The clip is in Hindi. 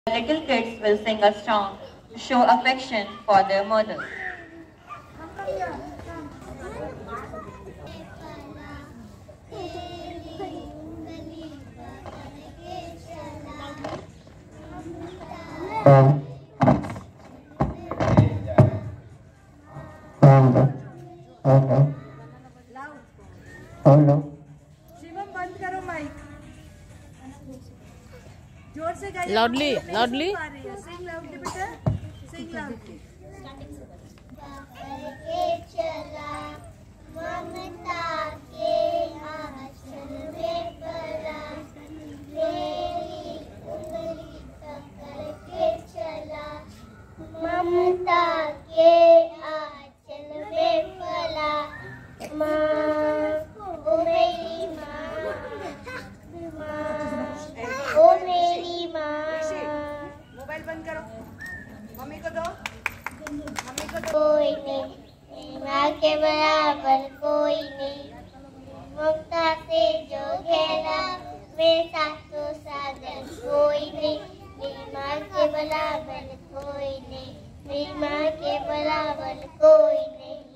Little kids will sing a song to show affection for their mothers. Shivam बंद करो माइक। जोर से गाइए। लाउडली लाउडली सिंग लाउडली बेटा, सिंग लाउडली। ममता के आंचल में पला, मेरी उंगली पकड़ के चला। ममता के आंचल में पला, माँ ओ मेरी माँ, ओ मेरी माँ। मोबाइल बंद करो, मम्मी को दो, मम्मी को दो। कोई नहीं माँ के बराबर, कोई नहीं ममता से जो घेरा, मेरे साथ तो सागर कोई नहीं। मेरी माँ के बराबर कोई नहीं, मेरी माँ के बराबर कोई नहीं।